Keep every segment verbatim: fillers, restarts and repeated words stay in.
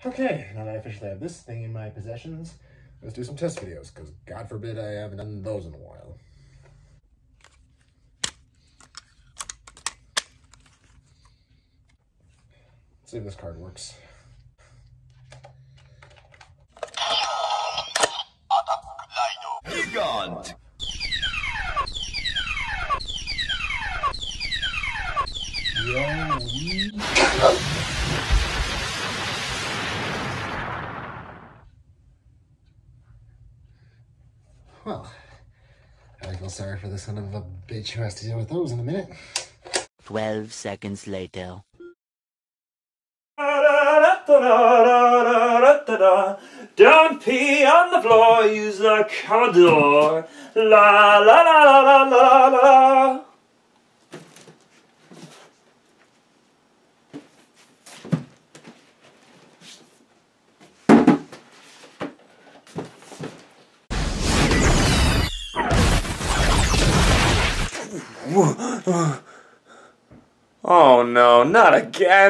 Okay, now that I officially have this thing in my possessions, let's do some test videos, because God forbid I haven't done those in a while. Let's see if this card works. Gigant! Well, I feel sorry for the son of a bitch who has to deal with those in a minute. Twelve seconds later. Don't pee on the floor, use the cupboard door. La la la la la la la. Oh no, not again!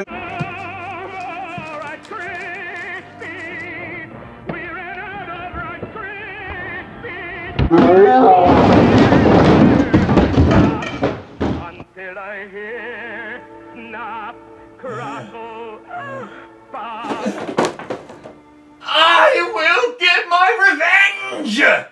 Until I hear snap, crackle, pop. I will get my revenge!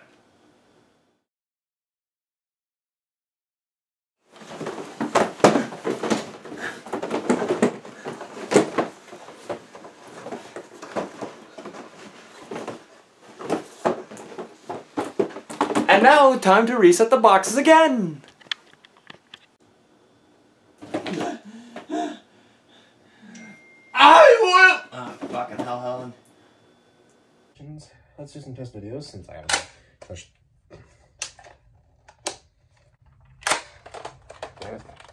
And now, time to reset the boxes again! I will! Ah, oh, fucking hell, Helen. Let's do some test videos since I haven't pushed.